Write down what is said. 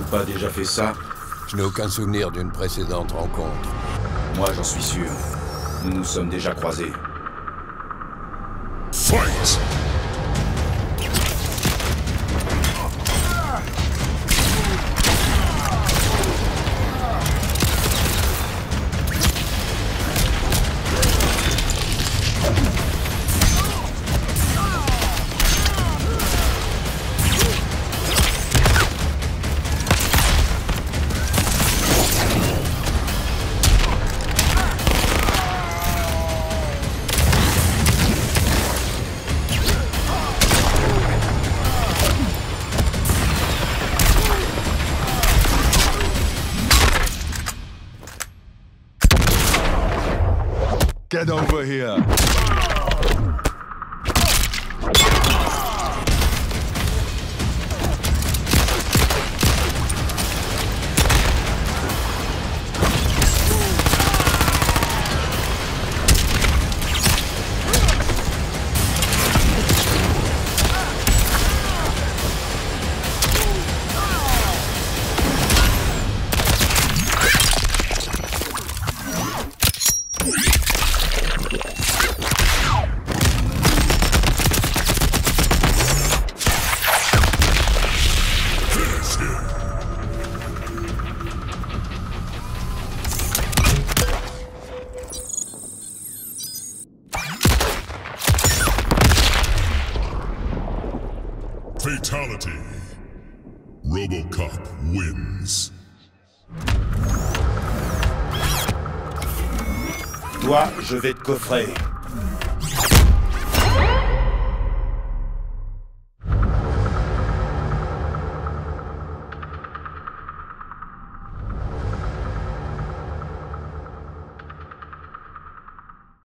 pas déjà fait ça? Je n'ai aucun souvenir d'une précédente rencontre. Moi, j'en suis sûr. Nous nous sommes déjà croisés. Fight! Get over here. Fatality. RoboCop wins. Toi, je vais te coffrer.